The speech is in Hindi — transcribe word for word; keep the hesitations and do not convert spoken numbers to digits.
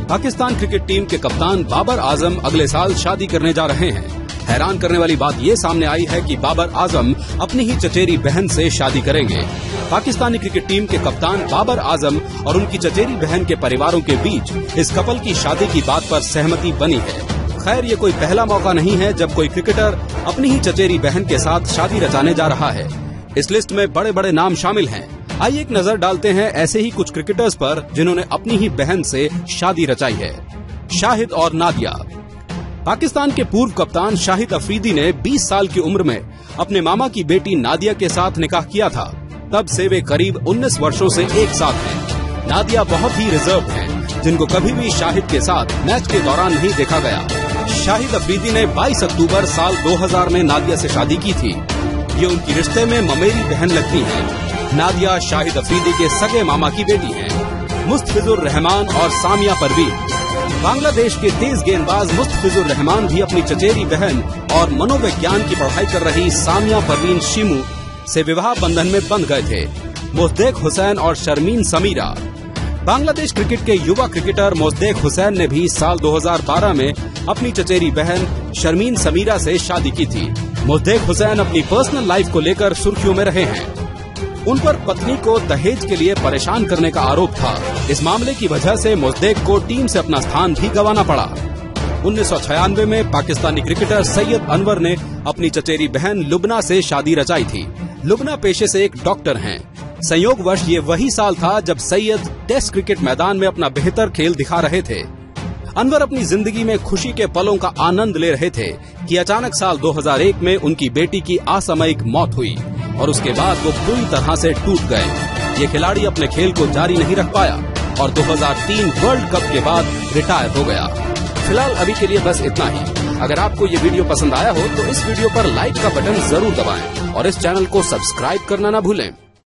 पाकिस्तान क्रिकेट टीम के कप्तान बाबर आजम अगले साल शादी करने जा रहे हैं। हैरान करने वाली बात ये सामने आई है कि बाबर आजम अपनी ही चचेरी बहन से शादी करेंगे। पाकिस्तानी क्रिकेट टीम के कप्तान बाबर आजम और उनकी चचेरी बहन के परिवारों के बीच इस कपल की शादी की बात पर सहमति बनी है। खैर, ये कोई पहला मौका नहीं है जब कोई क्रिकेटर अपनी ही चचेरी बहन के साथ शादी रचाने जा रहा है। इस लिस्ट में बड़े बड़े नाम शामिल हैं। आइए एक नजर डालते हैं ऐसे ही कुछ क्रिकेटर्स पर जिन्होंने अपनी ही बहन से शादी रचाई है। शाहिद और नादिया। पाकिस्तान के पूर्व कप्तान शाहिद अफरीदी ने बीस साल की उम्र में अपने मामा की बेटी नादिया के साथ निकाह किया था। तब से वे करीब उन्नीस वर्षों से एक साथ हैं। नादिया बहुत ही रिजर्व हैं, जिनको कभी भी शाहिद के साथ मैच के दौरान नहीं देखा गया। शाहिद अफरीदी ने बाईस अक्टूबर साल दो हज़ार में नादिया से शादी की थी। ये उनकी रिश्ते में ममेरी बहन लगती हैं। नादिया शाहिद अफरीदी के सगे मामा की बेटी हैं। मुस्तफिजुर रहमान और सामिया परवीन। बांग्लादेश के तेज गेंदबाज मुस्तफिजुर रहमान भी अपनी चचेरी बहन और मनोविज्ञान की पढ़ाई कर रही सामिया परवीन शिमू से विवाह बंधन में बंध गए थे। मोज़द्देक हुसैन और शर्मीन समीरा। बांग्लादेश क्रिकेट के युवा क्रिकेटर मोज़द्देक हुसैन ने भी साल दो हज़ार बारह में अपनी चचेरी बहन शर्मीन समीरा से शादी की थी। मोज़द्देक हुसैन अपनी पर्सनल लाइफ को लेकर सुर्खियों में रहे हैं। उन पर पत्नी को दहेज के लिए परेशान करने का आरोप था। इस मामले की वजह से मोज़द्देक को टीम से अपना स्थान भी गंवाना पड़ा। उन्नीस सौ छियानवे में पाकिस्तानी क्रिकेटर सैयद अनवर ने अपनी चचेरी बहन लुबना से शादी रचाई थी। लुबना पेशे से एक डॉक्टर हैं। संयोगवश ये वही साल था जब सैयद टेस्ट क्रिकेट मैदान में अपना बेहतर खेल दिखा रहे थे। अनवर अपनी जिंदगी में खुशी के पलों का आनंद ले रहे थे कि अचानक साल दो हज़ार एक में उनकी बेटी की असामयिक मौत हुई और उसके बाद वो पूरी तरह से टूट गए। ये खिलाड़ी अपने खेल को जारी नहीं रख पाया और दो हज़ार तीन वर्ल्ड कप के बाद रिटायर हो गया। फिलहाल अभी के लिए बस इतना ही। अगर आपको ये वीडियो पसंद आया हो तो इस वीडियो पर लाइक का बटन जरूर दबाएं और इस चैनल को सब्सक्राइब करना न भूलें।